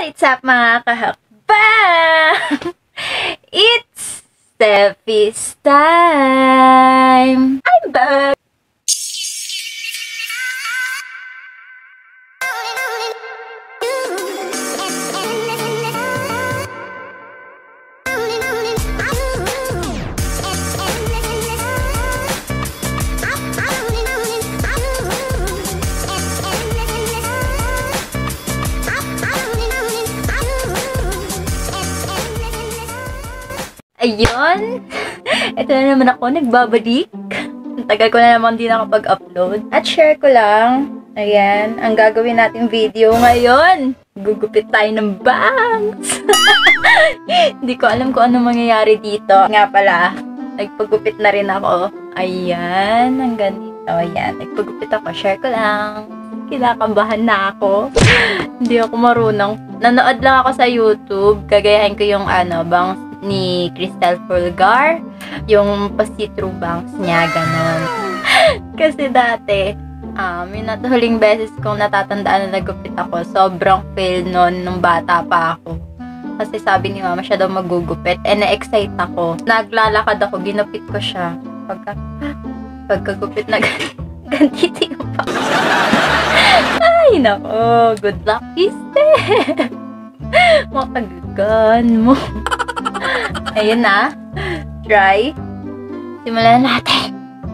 What's up mga kahakbang? It's Steffi's time! I'm back! Ayun! Ito na naman ako, nagbabalik. Ang tagal ko na naman din nakapag-upload. At share ko lang, ayan, ang gagawin natin video ngayon. Gugupit tayo ng bangs! Hindi ko alam kung ano mangyayari dito. Nga pala, nagpagupit na rin ako. Ayan, hanggang dito. Ayan, nagpagupit ako. Share ko lang. Kinakabahan na ako. Hindi ako marunong. Nanood lang ako sa YouTube. Gagayahin ko yung bangs ni Crystal Fulgar, yung pa-see-through bangs niya, ganon. Kasi dati, yung huling beses kong natatandaan na nagupit ako, sobrang fail nun nung bata pa ako. Kasi sabi ni mama siya daw magugupit, na-excite ako. Naglalakad ako, ginupit ko siya. Pagkagupit na ganito yung bangs. Ay, nako, good luck, Steph. Makagagan mo. Ayun na. Try. Simulan natin.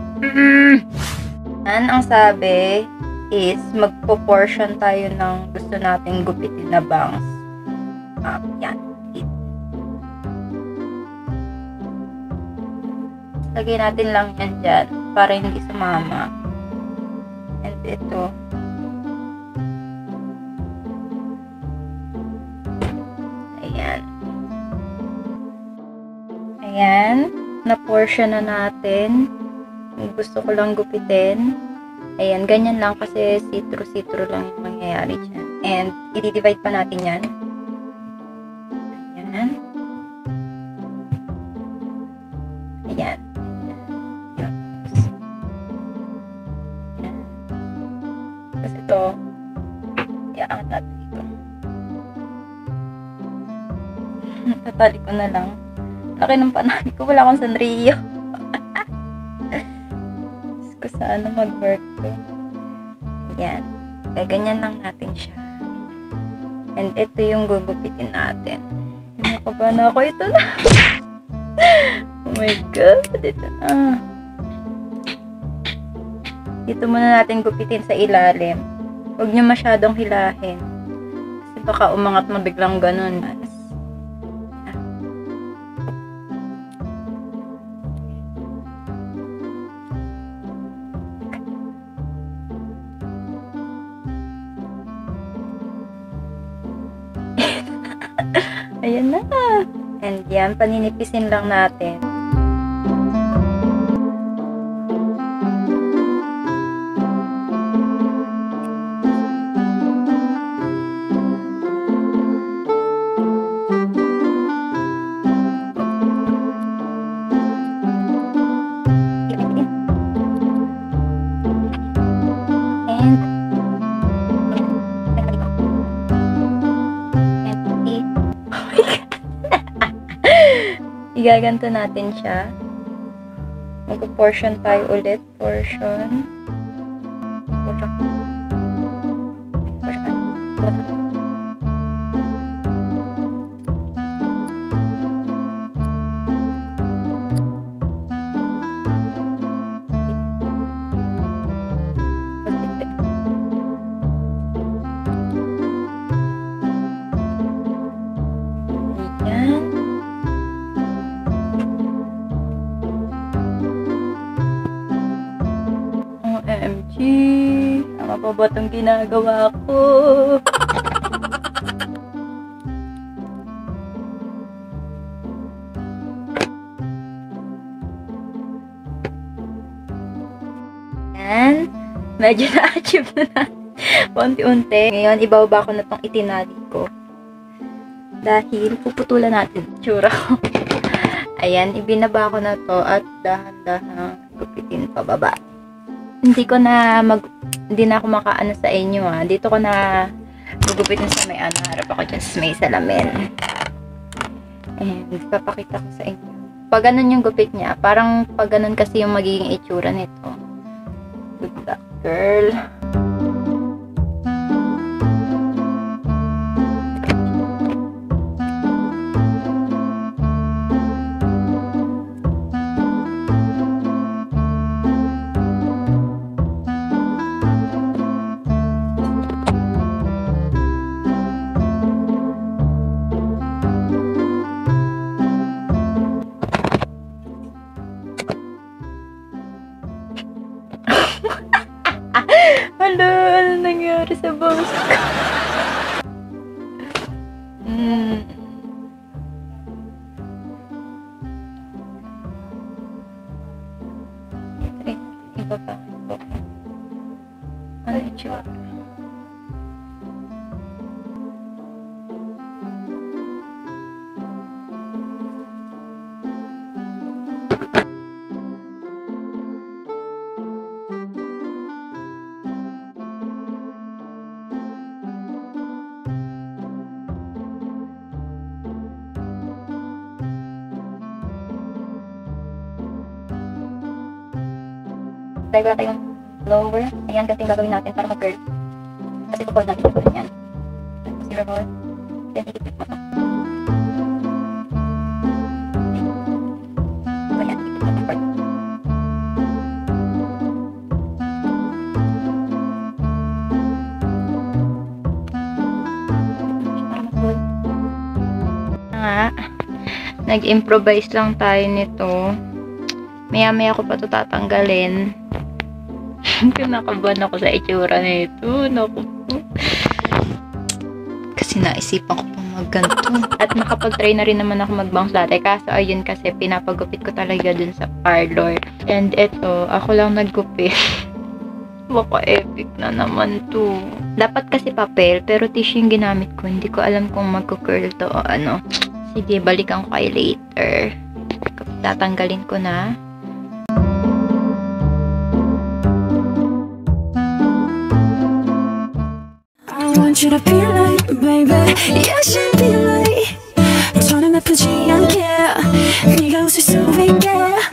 Ang sabi is magpo-portion tayo ng gusto nating gupitin na bangs. Yan. Lagay natin lang yan dyan para hindi sumama. And ito. Ayan, na-portion na natin. Gusto ko lang gupitin. Ayan, ganyan lang kasi see-through lang yung mangyayari dyan. And, i-divide pa natin yan. Ayan. Ayan. Ayan. Tapos ito, iaangat natin dito. Tatali ko na lang. Laki ng panahon ko. Wala akong Sanrio. Gusto ko sana mag-work ko. Yan. Ganyan lang natin siya. And ito yung gugupitin natin. Nakaba na ako. Ito na. Oh my God. Ito na. Ito muna natin gupitin sa ilalim. Huwag nyo masyadong hilahin. Kasi baka umangat mo biglang ganun. Ayan na. And yan, paninipisin lang natin. Igaganto natin siya. Mag-portion tayo ulit. Portion. OMG, tama pa ba itong ginagawa ko? Yan, medyo na-achieve na natin. Unti-unti. Ngayon, ibababa ko na itong itinali ko. Dahil puputulan natin tsura ko. Ayan, ibinaba ko na to at dahan-dahan gupitin pababa. Hindi ko na hindi na ako makaano sa inyo Dito ko na gugupitin sa may Harap ako dyan sa may salamin. And papakita ko sa inyo. Pag ganun yung gupit niya, parang pag ganun kasi yung magiging itsura nito. Good luck, girl. Hala, ano nangyari sa bangs ko? Iba pa ito. Ano yung tsura? Try ko natin yung lower. Ayan, ganito yung gagawin natin para mag-curl. Kasi ito po natin yung ganyan. Zero roll. Then, ikipit mo ito. So, ayan, ikipit mo ito. Nga, nag-improvise lang tayo nito. Maya-maya ko pa ito tatanggalin. Kinakabahan ako sa itsura nito. Naku po. Kasi naisipan ko pang magganto. At nakapag-try na rin naman ako mag-bangs dati. Kaso ayun kasi pinapagupit ko talaga dun sa parlor. And eto, ako lang naggupit. Baka epic na naman to. Dapat kasi papel, pero tissue yung ginamit ko. Hindi ko alam kung magko-curl to o ano. Sige, balikan ko kayo later. Tatanggalin ko na. I want you to be like, baby. You should be like. 저는 아프지 않게. 네가 웃을 수 있게.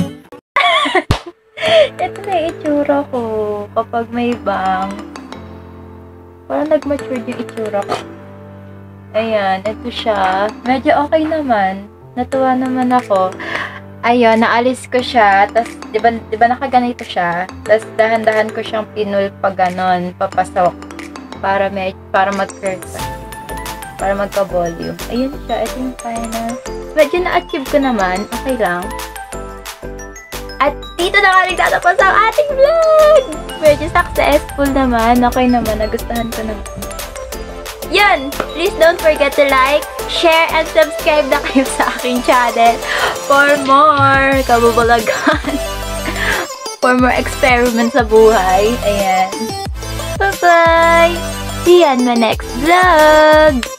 Ito na yung itsura ko kapag may bang. Parang nag-mature yung itsura ko. Ayan, ito siya. Medyo okay naman. Natuwa naman ako. Ayun, naalis ko siya. Tapos, di ba nakaganito siya? Tapos, dahan-dahan ko siyang pinul pa ganon, papasok. Para mag-curl siya. Para magka-volume. Ayun siya. Ito yung final. Medyo na-achieve ko naman. Okay lang. At dito na nga nagtatapos ang ating vlog! Medyo successful naman. Okay naman. Nagustuhan ko naman. Yan! Please don't forget to like, share, and subscribe na kayo sa aking channel for more kabubalagan. For more experiments sa buhay. Ayan. Bye-bye! See you on my next vlog!